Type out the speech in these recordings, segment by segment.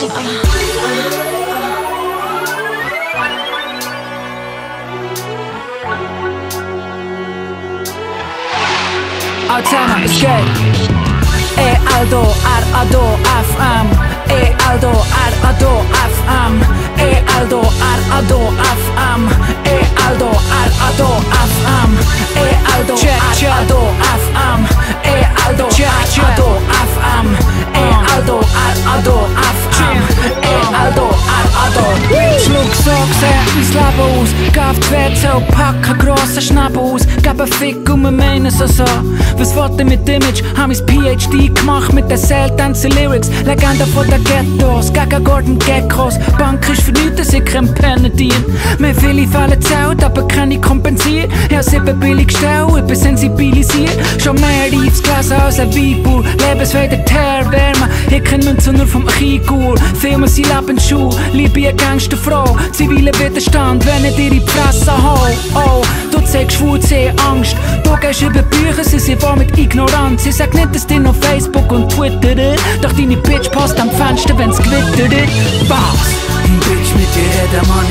Altana is gay. Aldo, Ado, FM. Aldo, Ado, FM. Aldo, Ado, FM. Aldo, Ado, FM. Aldo, Ado, FM. Aldo, Ado, FM. Aldo, Ado, FM. Aldo, Ado. Schluck Socks, ins Leben aus. Gaff die WC und pack einen grossen Schnabel aus. Geb einen Fick und wir meinen es so. Was wollt ihr mit Image? Hab mein PhD gemacht mit den seltensten Lyrics. Legende von den Ghettos, gegen Gordon Geckos. Bank ist für nichts, dass ich kein Penner dien. Mir viele Fälle zählt, aber keine kompensiert. Ich hab 7 billig gestellt, ich bin sensibilisiert. Schon mehr Reifs gelesen als ein Weinbauer. Lebensweise Terrorwärme, ich kenn Münze nur vom Chigur. Filme sind Lebensschuh, liebe eine Gangsterfrau. Ziviler Widerstand, wenn ich dir in die Fresse hau. Oh, du zeigst Schwurz, Angst. Du gehst über Bücher, sie sind voll mit Ignoranz. Sie sagt nicht, dass die noch Facebook und Twitter. Doch deine Bitch passt am Fenster, wenn's gewittert. Was? Bitch, mit dir redet man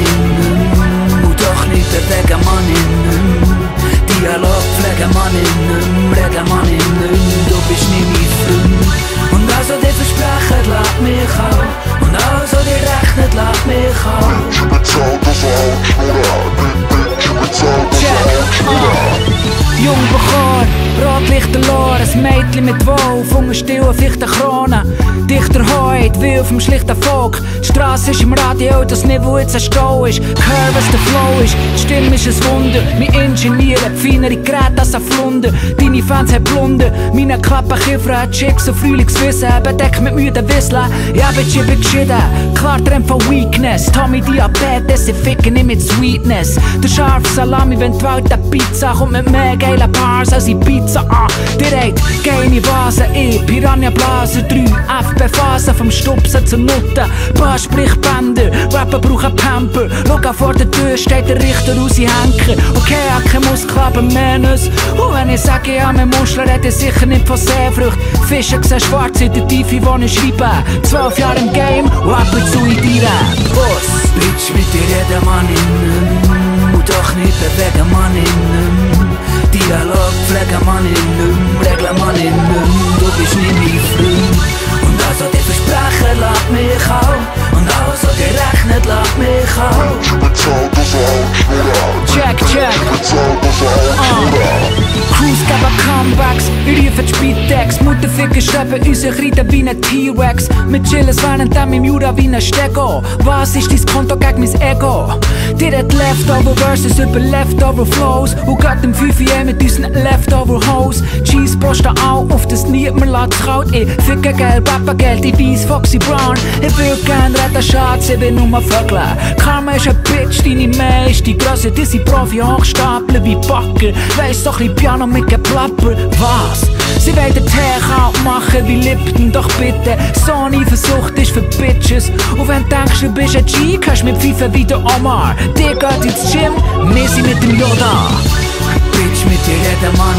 innen. Und doch nicht bewegen man innen. Dialog pflegen man innen. Reden man innen. Du bist nicht mein Freund. Und also dir versprechen, lad mich auch. Und also dir rechnet, lad mich auch. Bitch, bezahlt das Hautschnurren. Bitch, bezahlt das Hautschnurren. Jung Bachar, Rotlichter Lor, ein Mädchen mit Wolf, unten still auf fichten Krone. Dichter Heut, wie auf dem schlichten Volk. Die Strasse ist im Radio, das Niveau jetzt ein Stau ist. Hör, was der Flow ist, die Stimme ist ein Wunder. Wir ingenieren feinere Geräte als ein Flunder. Deine Fans haben Blunder, meine Klappen Kiffer hat Chicks und Frühlingswissen. Bedeckt mit müden Whistle, ja bitch, ich bin geschieden. Klar Trend von Weakness, Tommy Diabetes, ich ficke nicht mit Sweetness. Der scharfe Salami, wenn die Welt der Pizza kommt mit mehr geilen Bars als in Pizza an. Der hat geile Vasen, Piranha Blase 3, FB-Phase vom Stupsen zur Nutte. Paar Sprichbänder, Rapper brauchen Pamper. Schau vor der Tür steht der Richter aus in Henker. Okay, ich hab keine Muskeln, aber Menüs. Und wenn ich sage, ja, mein Muschler rede sicher nicht von Seefrucht. Fische sehen schwarz in der Tiefe, wo ich schreibe. 12 Jahre im Game und ab und zu in die Bus. Bitch, mit dir redet man innen. Und doch nicht bewegen man innen. Dialog pflegen man innen. Regeln man innen. Du bist nicht mein Freund. Und also dir versprechen, lad mich auch. Und also dir rechnet, lad mich auch. Bitch, bezahlt das Hautschnurren. Check. Bitch, bezahlt das Hautschnurren. Crews geben Comebacks, wir rufen die Spitex. Mutterficker schreiben uns reiten wie ein T-Rex. Wir chillen währenddem im Jura wie ein Stego. Was ist dein Konto gegen mein Ego? Dir hat Leftover Verses über Leftover Flows. Und geht im 5 mit unseren Leftover Hoes. Cheese posten auch auf, dass niemand lässt kalt. Ich ficke Geld, Pappageld, ich weiss Foxy Brown. Ich will gern reden, Schatz, ich will nur Vögel. Karma ist ein Bitch, deine Mäh ist die Grösse. Die sind Profi hochstapeln wie Backer. Weiss doch ein Piano mit Geplapper. Was? Sie wollen den Tee kalt machen wie Lipton, doch bitte. So nie Versucht ist für Bitches. Und wenn du denkst, du bist ein G, kannst du mit pfeifen wie der Omar. Die geht ins Gym, wir sind mit dem Yoda. Bitch, mit dir redet man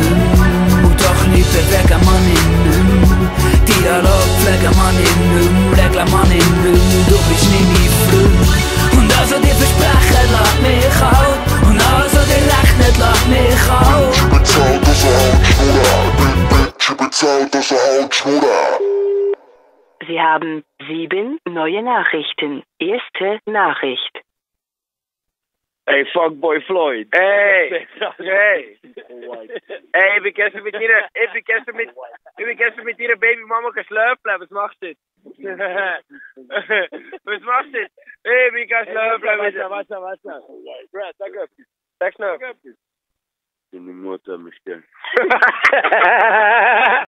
innen. Und doch nicht bewegen man innen. Dialog pflegen man innen. Regeln man innen. Du bist nicht mein Freund. Und also dir versprechen, lad mich auch. Und also dir rechnet, lad mich auch. Bitch, bezahlt das Hautschnurren. Bitch, bezahlt das Hautschnurren. Sie haben 7 neue Nachrichten. Erste Nachricht. Hey, fuckboy Floyd. Hey, hey. Hey, ich bin gestern mit ihrer Babymama geschlafen. Was machst du jetzt? Was machst du jetzt? Hey, ich bin geschlafen. Warte. Brad, sag schnell. Deine Mutter mich gern.